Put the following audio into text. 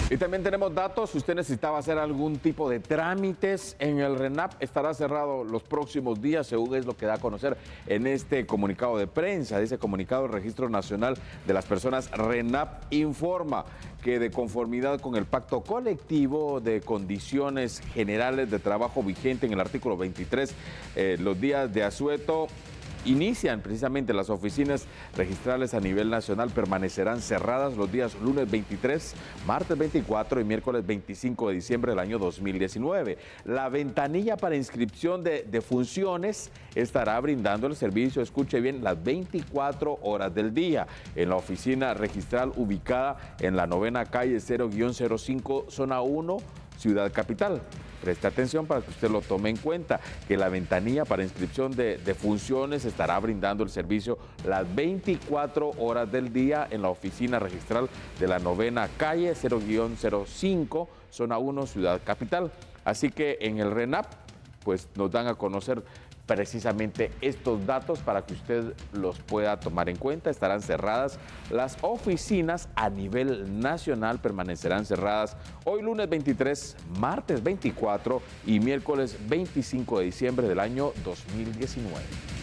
Y también tenemos datos, si usted necesitaba hacer algún tipo de trámites en el RENAP, estará cerrado los próximos días, según es lo que da a conocer en este comunicado de prensa. Dice comunicado el Registro Nacional de las Personas RENAP informa que de conformidad con el pacto colectivo de condiciones generales de trabajo vigente en el artículo 23, los días de asueto inician precisamente las oficinas registrales a nivel nacional, permanecerán cerradas los días lunes 23, martes 24 y miércoles 25 de diciembre del año 2019. La ventanilla para inscripción de funciones estará brindando el servicio, escuche bien, las 24 horas del día en la oficina registral ubicada en la 9ª calle 0-05, zona 1, Ciudad Capital. Preste atención para que usted lo tome en cuenta, que la ventanilla para inscripción de funciones estará brindando el servicio las 24 horas del día en la oficina registral de la 9ª calle 0-05, zona 1, Ciudad Capital. Así que en el RENAP, pues nos dan a conocer precisamente estos datos para que usted los pueda tomar en cuenta. Estarán cerradas las oficinas a nivel nacional, permanecerán cerradas hoy lunes 23, martes 24 y miércoles 25 de diciembre del año 2019.